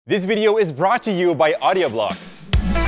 This video is brought to you by Storyblocks.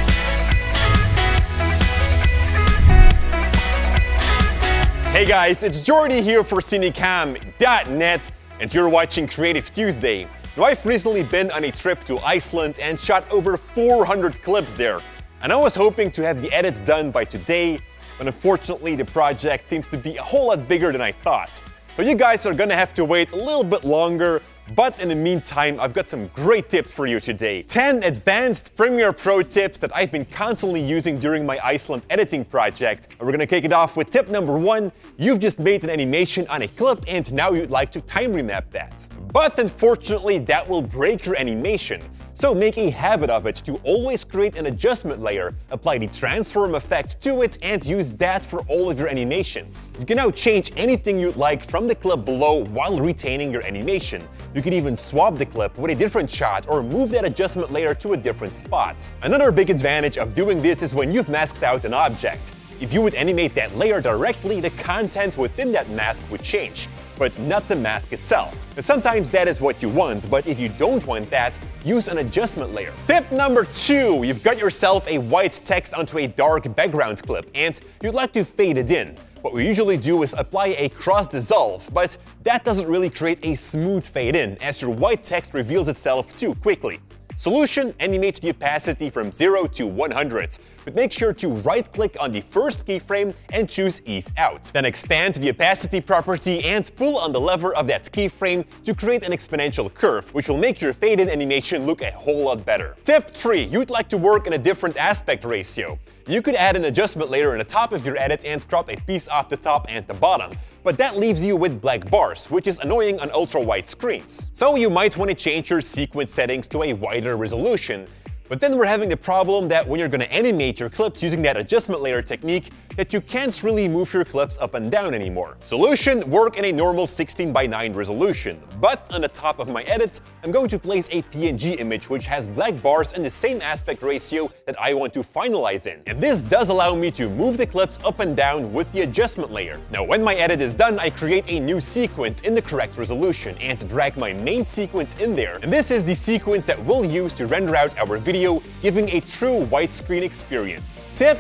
Hey guys, it's Jordy here for Cinecom.net, and you're watching Creative Tuesday. Now, I've recently been on a trip to Iceland and shot over 400 clips there, and I was hoping to have the edits done by today, but unfortunately the project seems to be a whole lot bigger than I thought. So you guys are gonna have to wait a little bit longer, but in the meantime, I've got some great tips for you today. 10 advanced Premiere Pro tips that I've been constantly using during my Iceland editing project. And we're gonna kick it off with tip number 1. You've just made an animation on a clip and now you'd like to time remap that. But unfortunately, that will break your animation. So make a habit of it to always create an adjustment layer, apply the transform effect to it, and use that for all of your animations. You can now change anything you'd like from the clip below while retaining your animation. You can even swap the clip with a different shot or move that adjustment layer to a different spot. Another big advantage of doing this is when you've masked out an object. If you would animate that layer directly, the content within that mask would change, but not the mask itself. Now, sometimes that is what you want, but if you don't want that, use an adjustment layer. Tip number 2, you've got yourself a white text onto a dark background clip, and you'd like to fade it in. What we usually do is apply a cross dissolve, but that doesn't really create a smooth fade in, as your white text reveals itself too quickly. Solution: animate the opacity from 0 to 100, but make sure to right-click on the first keyframe and choose Ease Out. Then expand the opacity property and pull on the lever of that keyframe to create an exponential curve, which will make your fade-in animation look a whole lot better. Tip 3. You'd like to work in a different aspect ratio. You could add an adjustment layer on the top of your edit and crop a piece off the top and the bottom, but that leaves you with black bars, which is annoying on ultra-wide screens. So you might want to change your sequence settings to a wider resolution. But then we're having the problem that when you're going to animate your clips using that adjustment layer technique, that you can't really move your clips up and down anymore. Solution: work in a normal 16:9 resolution. But on the top of my edits, I'm going to place a PNG image which has black bars in the same aspect ratio that I want to finalize in. And this does allow me to move the clips up and down with the adjustment layer. Now when my edit is done, I create a new sequence in the correct resolution and drag my main sequence in there. And this is the sequence that we'll use to render out our video, giving a true widescreen experience. Tip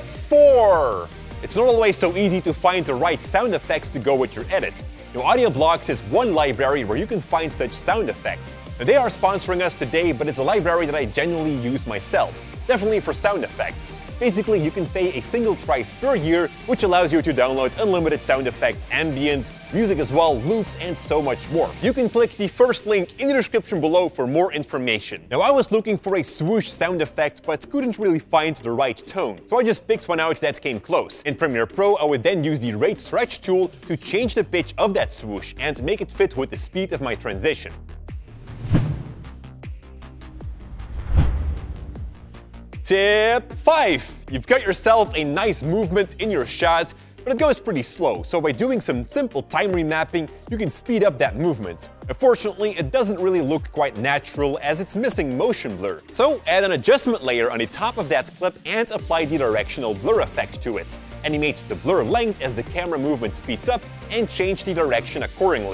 4. It's not always so easy to find the right sound effects to go with your edit. Now, Storyblocks is one library where you can find such sound effects. Now, they are sponsoring us today, but it's a library that I genuinely use myself. Definitely for sound effects. Basically, you can pay a single price per year, which allows you to download unlimited sound effects, ambient, music as well, loops, and so much more. You can click the first link in the description below for more information. Now, I was looking for a swoosh sound effect, but couldn't really find the right tone, so I just picked one out that came close. In Premiere Pro, I would then use the rate stretch tool to change the pitch of that swoosh and make it fit with the speed of my transition. Tip 5. You've got yourself a nice movement in your shot, but it goes pretty slow, so by doing some simple time remapping, you can speed up that movement. Unfortunately, it doesn't really look quite natural as it's missing motion blur. So add an adjustment layer on the top of that clip and apply the directional blur effect to it. Animate the blur length as the camera movement speeds up and change the direction accordingly.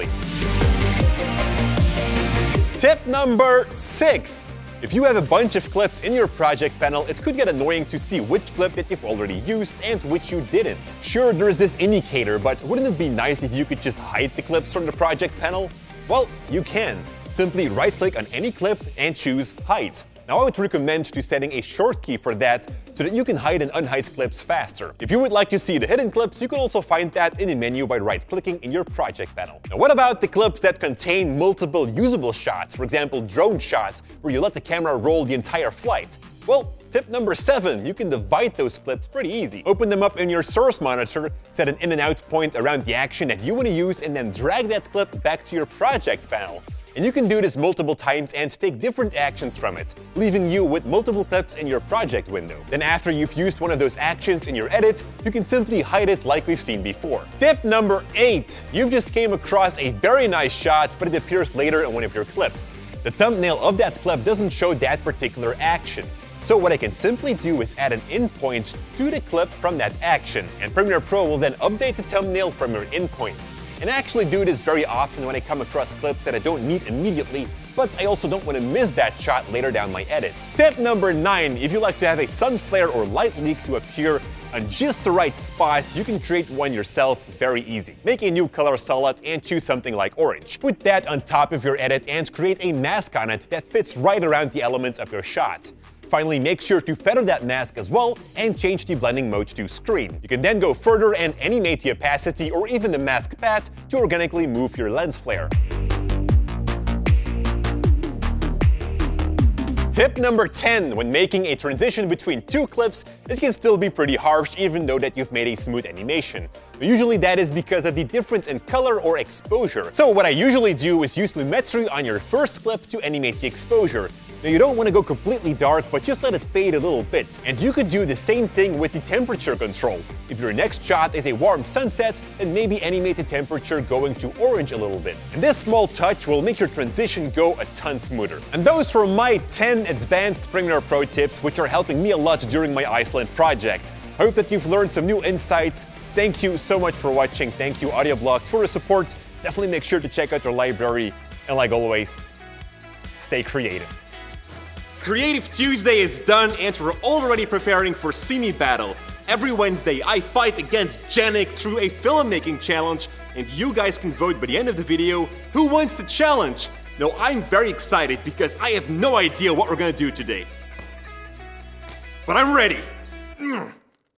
Tip number 6. If you have a bunch of clips in your project panel, it could get annoying to see which clip that you've already used and which you didn't. Sure, there's this indicator, but wouldn't it be nice if you could just hide the clips from the project panel? Well, you can. Simply right-click on any clip and choose Hide. Now, I would recommend to setting a short key for that so that you can hide and unhide clips faster. If you would like to see the hidden clips, you can also find that in the menu by right-clicking in your project panel. Now, what about the clips that contain multiple usable shots, for example, drone shots, where you let the camera roll the entire flight? Well, tip number 7, you can divide those clips pretty easy. Open them up in your source monitor, set an in and out point around the action that you want to use, and then drag that clip back to your project panel. And you can do this multiple times and take different actions from it, leaving you with multiple clips in your project window. Then after you've used one of those actions in your edit, you can simply hide it like we've seen before. Tip number 8. You've just came across a very nice shot, but it appears later in one of your clips. The thumbnail of that clip doesn't show that particular action. So what I can simply do is add an in point to the clip from that action, and Premiere Pro will then update the thumbnail from your in point. And I actually do this very often when I come across clips that I don't need immediately, but I also don't want to miss that shot later down my edit. Tip number 9, if you like to have a sun flare or light leak to appear on just the right spot, you can create one yourself very easy. Make a new color solid and choose something like orange. Put that on top of your edit and create a mask on it that fits right around the elements of your shot. Finally, make sure to feather that mask as well and change the blending mode to screen. You can then go further and animate the opacity or even the mask path to organically move your lens flare. Tip number 10, when making a transition between two clips, it can still be pretty harsh even though that you've made a smooth animation. Usually that is because of the difference in color or exposure. So what I usually do is use Lumetri on your first clip to animate the exposure. Now you don't want to go completely dark, but just let it fade a little bit. And you could do the same thing with the temperature control. If your next shot is a warm sunset, then maybe animate the temperature going to orange a little bit. And this small touch will make your transition go a ton smoother. And those were my 10 advanced Premiere Pro tips, which are helping me a lot during my Iceland project. I hope that you've learned some new insights. Thank you so much for watching. Thank you Storyblocks for the support. Definitely make sure to check out their library. And like always, stay creative. Creative Tuesday is done and we're already preparing for Cine Battle. Every Wednesday I fight against Janik through a filmmaking challenge and you guys can vote by the end of the video who wins the challenge. Now I'm very excited because I have no idea what we're gonna do today. But I'm ready.